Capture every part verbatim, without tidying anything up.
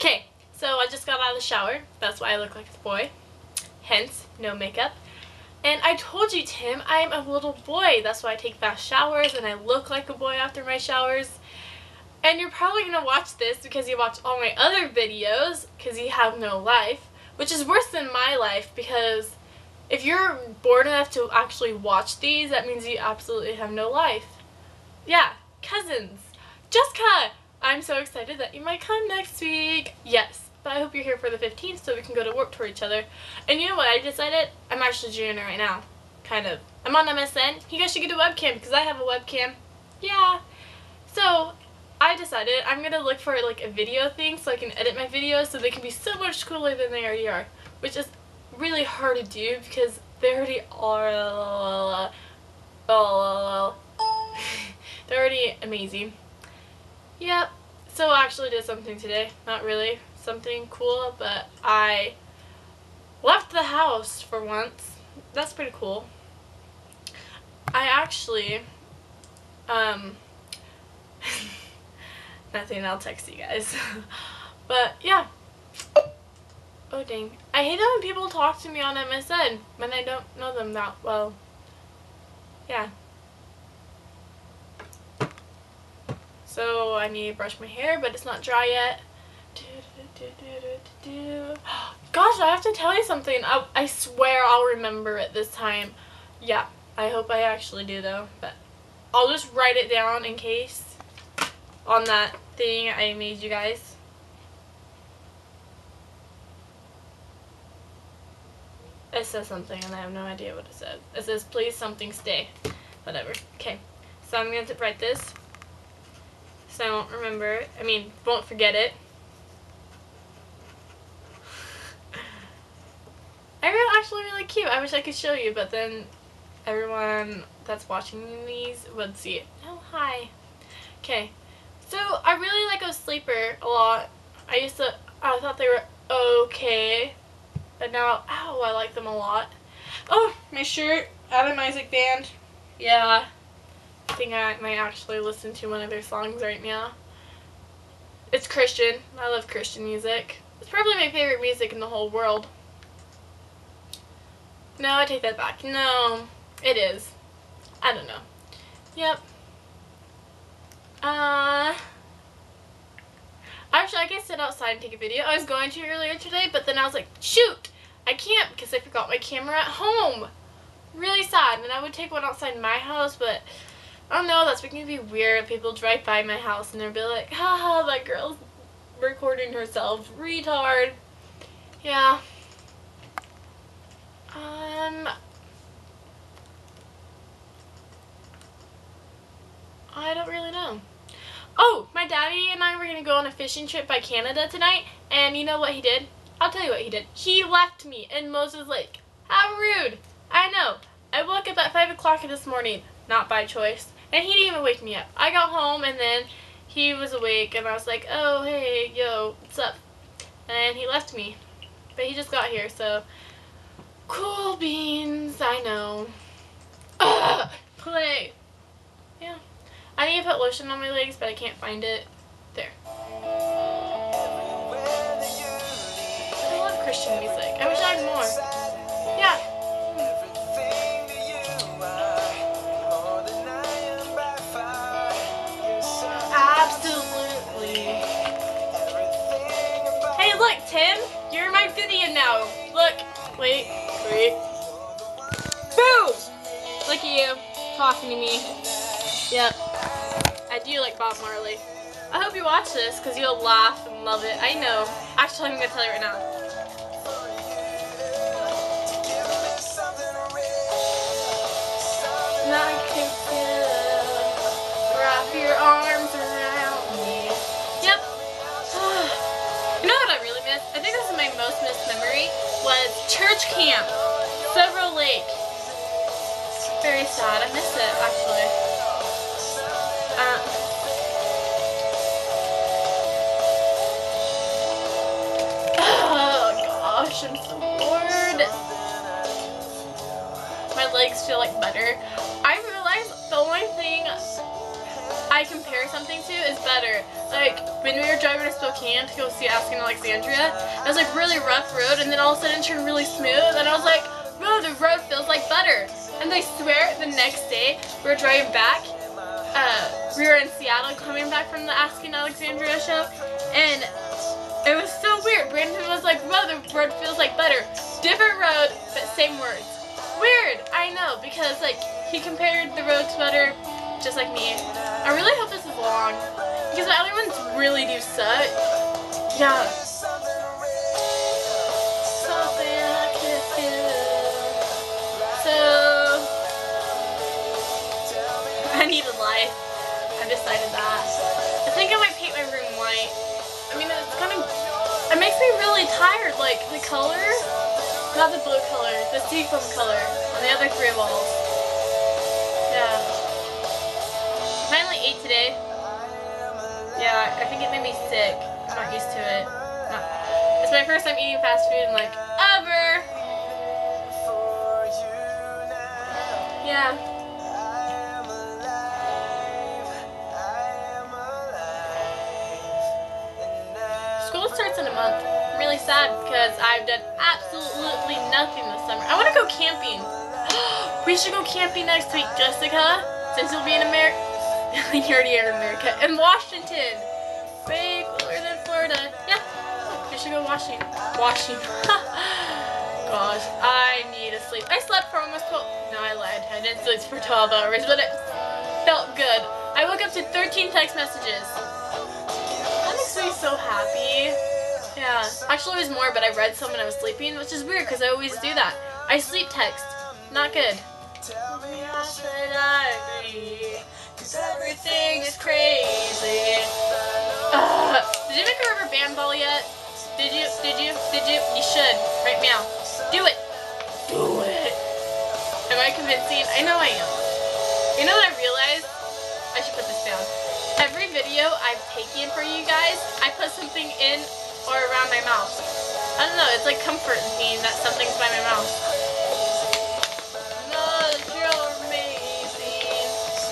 Okay, so I just got out of the shower. That's why I look like a boy. Hence, no makeup. And I told you, Tim, I'm a little boy. That's why I take fast showers and I look like a boy after my showers. And you're probably going to watch this because you watch all my other videos because you have no life. Which is worse than my life because if you're bored enough to actually watch these, that means you absolutely have no life. Yeah, cousins. Jessica! I'm so excited that you might come next week. Yes, but I hope you're here for the fifteenth so we can go to work for each other. And you know what I decided? I'm actually doing it right now. Kind of. I'm on M S N. You guys should get a webcam because I have a webcam. Yeah. So, I decided I'm going to look for like a video thing so I can edit my videos so they can be so much cooler than they already are. Which is really hard to do because they already are... They're already amazing. Yep. So I actually did something today. Not really something cool, but I left the house for once. That's pretty cool. I actually, um, nothing, I'll text you guys. But yeah. Oh dang. I hate it when people talk to me on M S N when I don't know them that well. Yeah. So I need to brush my hair, but it's not dry yet. Gosh, I have to tell you something. I, I swear I'll remember it this time. Yeah, I hope I actually do though. But I'll just write it down in case on that thing I made you guys. It says something and I have no idea what it says. It says, please something stay. Whatever. Okay, so I'm going to write this. So I won't remember it. I mean, won't forget it. I really actually really cute. I wish I could show you, but then everyone that's watching these would see it. Oh, hi. Okay. So I really like a sleeper a lot. I used to, I thought they were okay. But now, ow, I like them a lot. Oh, my shirt. Adam Isaac Band. Yeah. I think I might actually listen to one of their songs right now. It's Christian. I love Christian music. It's probably my favorite music in the whole world. No, I take that back. No, it is. I don't know. Yep. Uh, actually, I can sit outside and take a video. I was going to earlier today, but then I was like, shoot, I can't because I forgot my camera at home. Really sad. And I would take one outside my house, but I don't know, that's making me weird if people drive by my house and they'll be like, haha, that girl's recording herself. Retard. Yeah. Um, I don't really know. Oh, my daddy and I were going to go on a fishing trip by Canada tonight, and you know what he did? I'll tell you what he did. He left me in Moses Lake. How rude. I know. I woke up at five o'clock this morning, not by choice. And he didn't even wake me up. I got home and then he was awake and I was like, oh, hey, yo, what's up? And he left me. But he just got here, so cool beans, I know. Ugh, play. Yeah. I need to put lotion on my legs, but I can't find it. There. I love Christian music. I wish I had more. Yeah. Look, Tim, you're in my video now. Look, wait, wait. Boom! Look at you, talking to me. Yep, I do like Bob Marley. I hope you watch this because you'll laugh and love it. I know. Actually, I'm gonna tell you right now. Like you could wrap your arms around me. Yep. You know what I really miss? I think this is my most missed memory was church camp, Several Lake. Very sad. I miss it actually. Uh, oh gosh, I'm so bored. My legs feel like butter. I realized the only thing I compare something to is better. Like when we were driving to Spokane to go see Asking Alexandria, it was like really rough road, and then all of a sudden it turned really smooth, and I was like, bro, the road feels like butter. And I swear the next day we were driving back. Uh, we were in Seattle coming back from the Asking Alexandria show, and it was so weird. Brandon was like, bro, the road feels like butter. Different road, but same words. Weird, I know, because like he compared the road to butter, just like me. I really hope this is long, because my other ones really do suck. Yeah. Something I could do. So I need a life. I decided that. I think I might paint my room white. I mean, it's kind of, it makes me really tired. Like the color. Not the blue color, the seafoam color on the other three walls. Yeah. I finally ate today. Yeah, I think it made me sick. I'm not used to it. Not, it's my first time eating fast food in like ever. Yeah. School starts in a month. I'm really sad because I've done absolutely nothing this summer. I want to go camping. We should go camping next week, Jessica. Since you'll be in America. You're already in America. In Washington. Way cooler than Florida. Yeah. We should go Washington. Washington. Gosh, I need to sleep. I slept for almost twelve. No, I lied. I didn't sleep for twelve hours, but it felt good. I woke up to thirteen text messages. That makes me so happy. Yeah, actually it was more, but I read some when I was sleeping, which is weird because I always do that. I sleep text. Not good. Tell me how should I be? Cause everything is crazy. Uh, did you make a rubber band ball yet? Did you? Did you? Did you? You should. Right now. Do it. Do it. Am I convincing? I know I am. You know what I realized? I should put this down. Every video I've taken for you guys, I put something in or around my mouth. I don't know, it's like comfort me that something's by my mouth. No, you're amazing.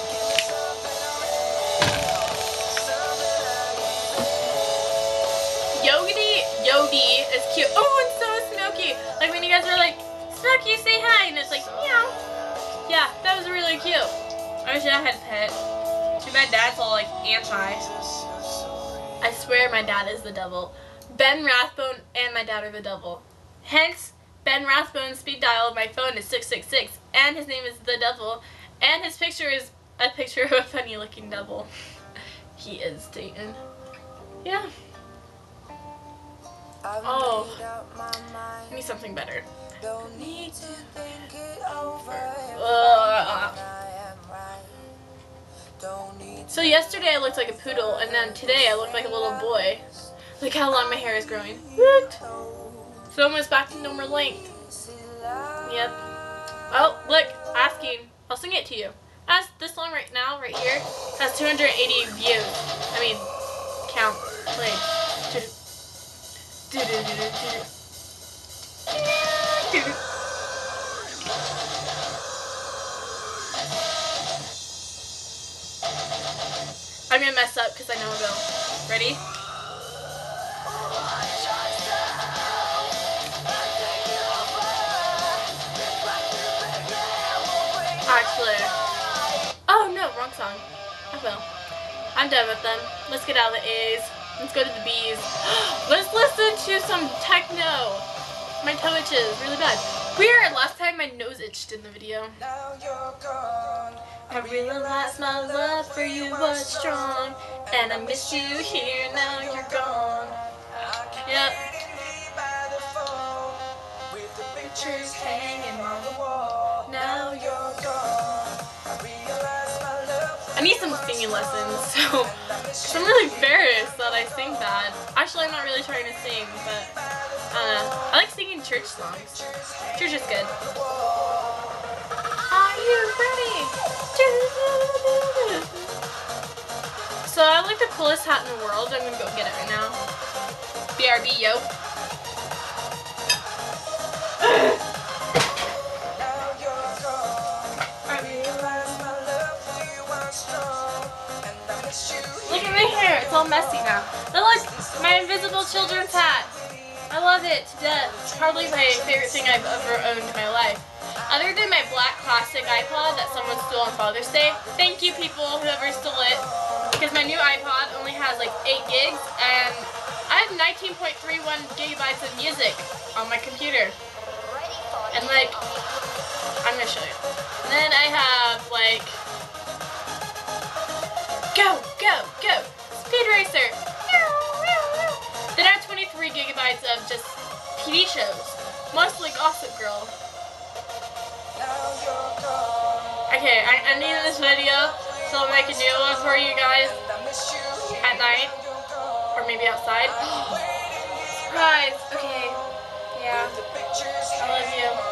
Yogi, Yogi is cute. Oh, and so is Smokey. Like when you guys are like, Smokey, say hi, and it's like, meow. Yeah, that was really cute. I wish I had a pet. Too bad Dad's all like anti. I swear my dad is the devil. Ben Rathbone and my dad are the devil. Hence, Ben Rathbone's speed dial of my phone is six six six, and his name is the devil, and his picture is a picture of a funny looking devil. He is Dayton. Yeah. Oh, I need something better. Don't need to think it over. Uh. So yesterday I looked like a poodle, and then today I look like a little boy. Look how long my hair is growing. What? It's almost back to normal length. Yep. Oh, look, asking. I'll sing it to you. As this song right now, right here, has two hundred eighty views. I mean, count, play. I'm gonna mess up because I know I will. Ready? Actually, oh no, wrong song. I will. I'm done with them. Let's get out of the A's. Let's go to the B's. Let's listen to some techno. My toe itches really bad. Weird. Last time my nose itched in the video. Now you're gone. I realized my love for you was strong, and I miss you here. Now you're gone. Yep. With the pictures hanging on the wall. Now you're gone. I realize my love. I need some singing lessons, so cause I'm really embarrassed that I sing bad. Actually, I'm not really trying to sing, but uh, I like singing church songs. Church is good. Are you ready? So I like the coolest hat in the world. I'm gonna go get it right now. B R B, yo. Now you're gone. I realize my love for you was strong, and I hair. It's all messy now. But look, my invisible children's hat. I love it to death. It's probably my favorite thing I've ever owned in my life. Other than my black classic iPod that someone stole on Father's Day. Thank you, people, whoever stole it. Because my new iPod only has like eight gigs and I have nineteen point three one gigabytes of music on my computer. And like, I'm going to show you. And then I have like, go, go, go, Speed Racer. Then I have twenty-three gigabytes of just T V shows, mostly Gossip Girl. Okay, I, I'm needing this video, so I'll make a new one for you guys at night, or maybe outside. Surprise! Okay, yeah, I love you.